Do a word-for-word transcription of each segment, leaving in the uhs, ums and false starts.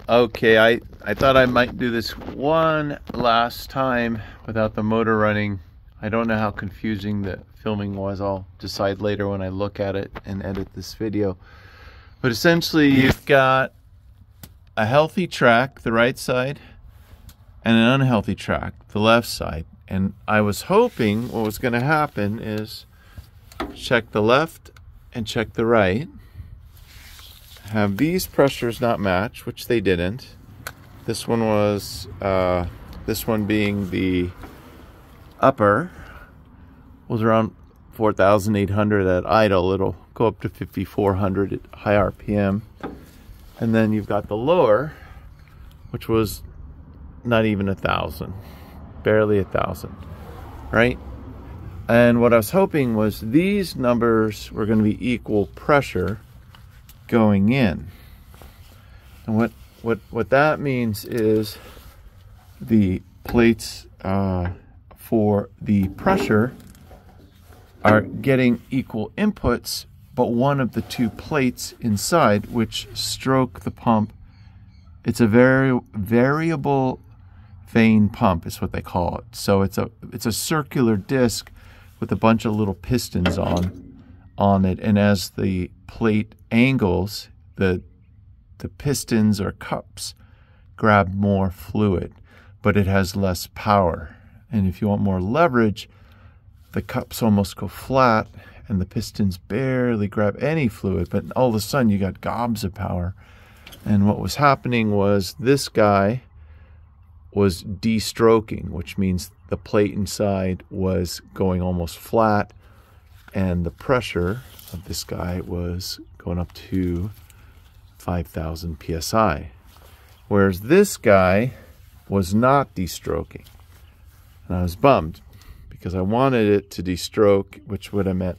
Okay, I, I thought I might do this one last time without the motor running. I don't know how confusing the filming was. I'll decide later when I look at it and edit this video. But essentially you've got a healthy track, the right side, and an unhealthy track, the left side. And I was hoping what was going to happen is check the left and check the right. Have these pressures not match, which they didn't. This one was, uh, this one being the upper, was around four thousand eight hundred at idle. It'll go up to fifty-four hundred at high R P M. And then you've got the lower, which was not even a thousand, barely a thousand, right? And what I was hoping was these numbers were going to be equal pressure going in. And what what what that means is the plates uh, for the pressure are getting equal inputs, but one of the two plates inside, which stroke the pump, it's a very variable vane pump is what they call it. So it's a it's a circular disc with a bunch of little pistons on on it, and as the plate angles, the the pistons or cups grab more fluid, but it has less power. And if you want more leverage, the cups almost go flat and the pistons barely grab any fluid, but all of a sudden you got gobs of power. And what was happening was this guy was de-stroking, which means the plate inside was going almost flat, and the pressure of this guy was going up to five thousand P S I. Whereas this guy was not de-stroking. And I was bummed because I wanted it to de-stroke, which would have meant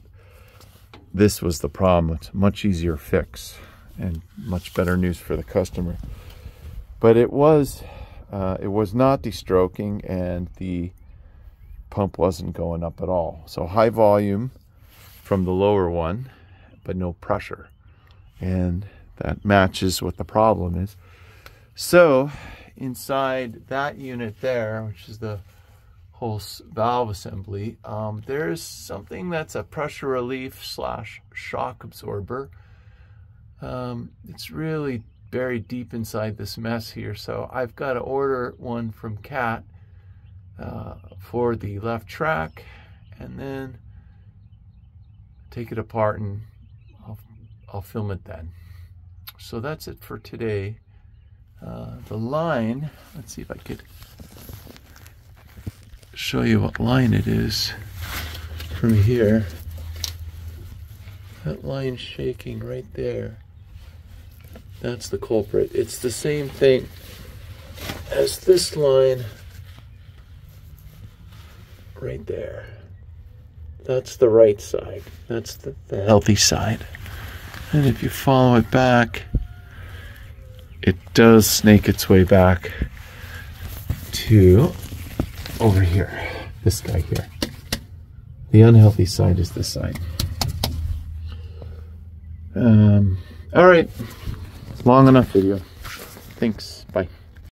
this was the problem. It's a much easier fix and much better news for the customer. But it was uh, it was not de-stroking, and the pump wasn't going up at all. So high volume from the lower one, but no pressure. And that matches what the problem is. So inside that unit there, which is the whole valve assembly, um, there's something that's a pressure relief slash shock absorber. Um, it's really buried deep inside this mess here. So I've got to order one from CAT uh, for the left track, and then take it apart, and I'll, I'll film it then. So that's it for today. Uh, the line, let's see if I could show you what line it is from here. That line shaking right there, that's the culprit. It's the same thing as this line right there. That's the right side. That's the, the healthy side. And if you follow it back, it does snake its way back to over here. This guy here. The unhealthy side is this side. Um, all right. Long enough video. Thanks. Bye.